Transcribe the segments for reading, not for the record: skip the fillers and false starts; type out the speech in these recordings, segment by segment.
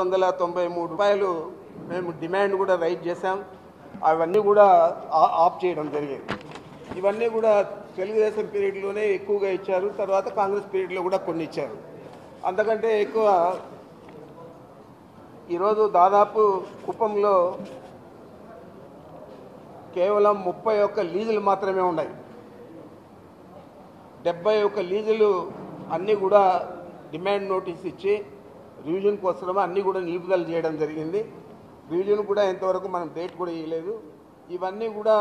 రూ. మేము డిమాండ్ కూడా రైజ్ చేశాం. అవన్నీ కూడా ఆఫ్ చేయడం జరిగింది. ఇవన్నీ కూడా తెలుగుదేశం పీరియడ్లోనే ఎక్కువగా ఇచ్చారు. తర్వాత కాంగ్రెస్ పీరియడ్లో కూడా కొన్ని ఇచ్చారు. అంతకంటే ఎక్కువ ఈరోజు దాదాపు కుప్పంలో కేవలం 31 లీజులు మాత్రమే ఉన్నాయి. 71 లీజులు అన్నీ కూడా డిమాండ్ నోటీస్ ఇచ్చి రివిజన్ కోసం అన్నీ కూడా నిలుపుదల చేయడం జరిగింది. రివిజన్ కూడా ఇంతవరకు మనం డేట్ కూడా ఇవ్వలేదు. ఇవన్నీ కూడా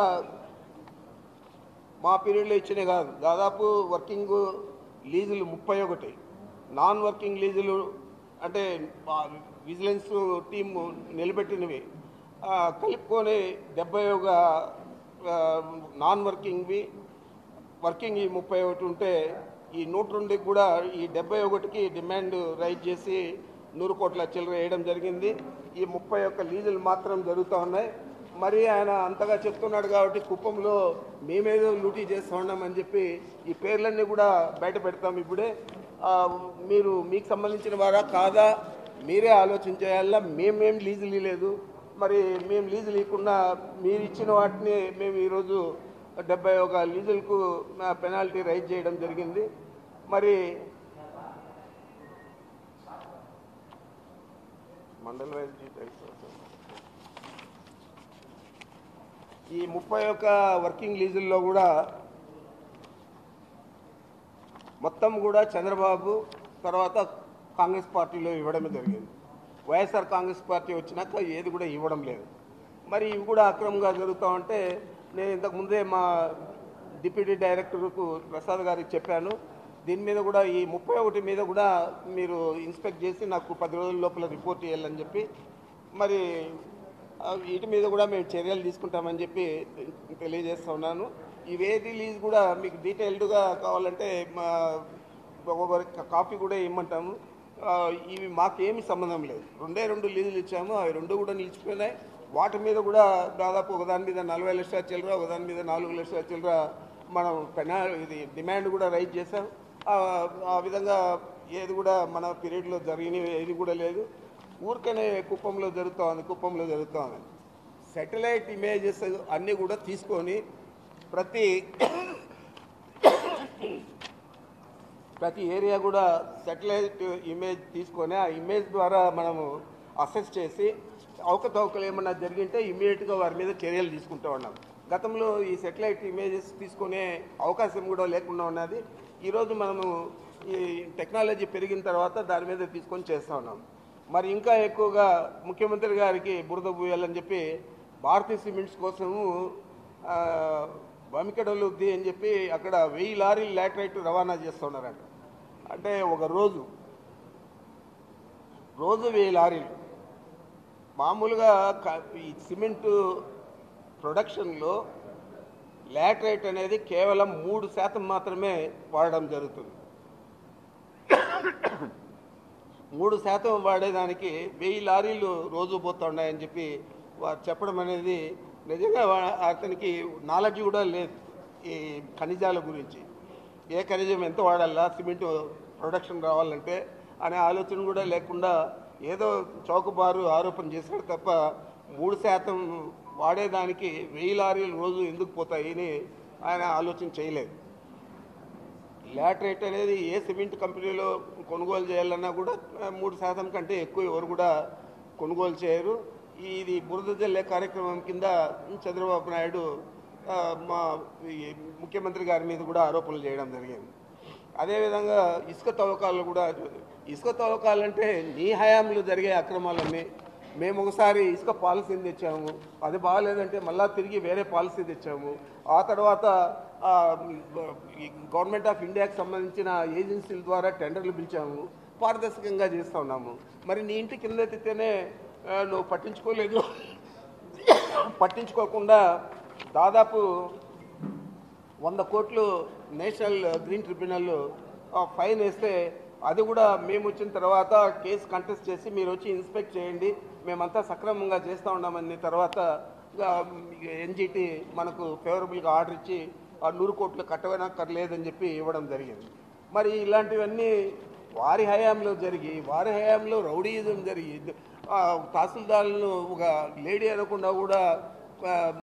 మా పీరియడ్లో ఇచ్చినే కాదు, దాదాపు వర్కింగ్ లీజులు 31, నాన్ వర్కింగ్ లీజులు అంటే విజిలెన్స్ టీమ్ నిలబెట్టినవి కలుపుకొని 71 నాన్ వర్కింగ్వి, వర్కింగ్ 31 ఉంటే ఈ 102కి కూడా ఈ 71కి డిమాండ్ రైజ్ చేసి 100 కోట్ల చిల్లర వేయడం జరిగింది. ఈ 31 లీజులు మాత్రం జరుగుతూ ఉన్నాయి. మరి ఆయన అంతగా చెప్తున్నాడు కాబట్టి కుప్పంలో మేమేదో లూటీ చేస్తూ ఉన్నామని చెప్పి ఈ పేర్లన్నీ కూడా బయట పెడతాం. ఇప్పుడే మీకు సంబంధించిన వారా కాదా మీరే ఆలోచించేయాలా. మేమేం లీజులు ఇవ్వలేదు. మరి మేము లీజులు ఇవ్వకుండా మీరు ఇచ్చిన వాటిని మేము ఈరోజు 71 లీజులకు పెనాల్టీ రైజ్ చేయడం జరిగింది. మరి మండల వైజ్ డీటెయిల్స్ ఈ 31 వర్కింగ్ లీజుల్లో కూడా మొత్తం కూడా చంద్రబాబు తర్వాత కాంగ్రెస్ పార్టీలో ఇవ్వడమే జరిగింది. వైఎస్ఆర్ కాంగ్రెస్ పార్టీ వచ్చినాక ఏది కూడా ఇవ్వడం లేదు. మరి ఇవి కూడా అక్రమంగా జరుగుతూ ఉంటే నేను ఇంతకుముందే మా డిప్యూటీ డైరెక్టర్కు ప్రసాద్ గారికి చెప్పాను. దీని మీద కూడా ఈ 31 మీద కూడా మీరు ఇన్స్పెక్ట్ చేసి నాకు 10 రోజుల లోపల రిపోర్ట్ చేయాలని చెప్పి మరి వీటి మీద కూడా మేము చర్యలు తీసుకుంటామని చెప్పి తెలియజేస్తూ ఉన్నాను. ఇవేది లీజ్ కూడా మీకు డీటెయిల్డ్గా కావాలంటే ఒక్కొక్కరి కాపీ కూడా ఇమ్మంటాము. ఇవి మాకేమి సంబంధం లేదు. 2 లీజులు ఇచ్చాము, అవి 2 కూడా నిలిచిపోయినాయి. వాటి మీద కూడా దాదాపు ఒకదాని మీద 40 లక్షల చిల్లర, ఒకదాని మీద 4 లక్షల చిల్లర మనం ఇది డిమాండ్ కూడా రైజ్ చేసాం. ఆ విధంగా ఏది కూడా మన పీరియడ్లో జరిగినవి ఏది కూడా లేదు. ఊరికనే కుప్పంలో జరుగుతూ ఉంది. శాటిలైట్ ఇమేజెస్ అన్నీ కూడా తీసుకొని ప్రతి ఏరియా కూడా శాటిలైట్ ఇమేజ్ తీసుకొని ఆ ఇమేజ్ ద్వారా మనము అసెస్ చేసి అవకతవకలు ఏమన్నా జరిగింటే ఇమీడియట్గా వారి మీద చర్యలు తీసుకుంటూ ఉన్నాం. గతంలో ఈ శాటిలైట్ ఇమేజెస్ తీసుకునే అవకాశం కూడా లేకుండా ఉన్నది. ఈరోజు మనము ఈ టెక్నాలజీ పెరిగిన తర్వాత దాని మీద తీసుకొని చేస్తూ ఉన్నాం. మరి ఇంకా ఎక్కువగా ముఖ్యమంత్రి గారికి బురద పూయాలని చెప్పి భారతీయ సిమెంట్స్ కోసము బమికడలుద్ది అని చెప్పి అక్కడ 1000 లారీలు లాటరైట్ రవాణా చేస్తున్నారంట. అంటే ఒక రోజు 1000 లారీలు. మామూలుగా ఈ సిమెంటు ప్రొడక్షన్లో లాటరైట్ అనేది కేవలం 3% మాత్రమే వాడడం జరుగుతుంది. 3% వాడేదానికి 1000 లారీలు రోజు పోతున్నాయని చెప్పి వారు చెప్పడం అనేది నిజంగా అతనికి నాలెడ్జ్ కూడా లేదు ఈ ఖనిజాల గురించి. ఏ ఖనిజం ఎంత వాడాలా సిమెంట్ ప్రొడక్షన్ రావాలంటే అనే ఆలోచన కూడా లేకుండా ఏదో చౌకబారు ఆరోపణ చేశాడు తప్ప 3% వాడేదానికి 1000 లారీలు రోజు ఎందుకు పోతాయి అని ఆయన ఆలోచన చేయలేదు. లాటరైట్ అనేది ఏ సిమెంట్ కంపెనీలో కొనుగోలు చేయాలన్నా కూడా 3% కంటే ఎక్కువ ఎవరు కూడా కొనుగోలు చేయరు. ఇది బురద జల్లే కార్యక్రమం కింద చంద్రబాబు నాయుడు మా ముఖ్యమంత్రి గారి మీద కూడా ఆరోపణలు చేయడం జరిగింది. అదేవిధంగా ఇసుక తవ్వకాలంటే నీ హయాంలో జరిగే అక్రమాలన్నీ మేము ఒకసారి ఇసుక పాలసీని తెచ్చాము, అది బాగాలేదంటే మళ్ళీ తిరిగి వేరే పాలసీ తెచ్చాము. ఆ తర్వాత గవర్నమెంట్ ఆఫ్ ఇండియాకి సంబంధించిన ఏజెన్సీల ద్వారా టెండర్లు పిలిచాము, పారదర్శకంగా చేస్తూ ఉన్నాము. మరి నీ ఇంటి కింద ఎత్తితేనే నువ్వు పట్టించుకోకుండా దాదాపు 100 కోట్లు నేషనల్ గ్రీన్ ట్రిబ్యునల్ ఫైన్ వేస్తే అది కూడా మేము వచ్చిన తర్వాత కేసు కంటెస్ట్ చేసి మీరు వచ్చి ఇన్స్పెక్ట్ చేయండి, మేమంతా సక్రమంగా చేస్తూ ఉన్నామని తర్వాత ఎన్జిటి మనకు ఫేవరబుల్గా ఆర్డర్ ఇచ్చి 100 కోట్లు కట్టవనక్కర్లేదని చెప్పి ఇవ్వడం జరిగింది. మరి ఇలాంటివన్నీ వారి హయాంలో జరిగి వారి హయాంలో రౌడీయిజం జరిగి తహసీల్దార్లను ఒక లేడీ అనకుండా కూడా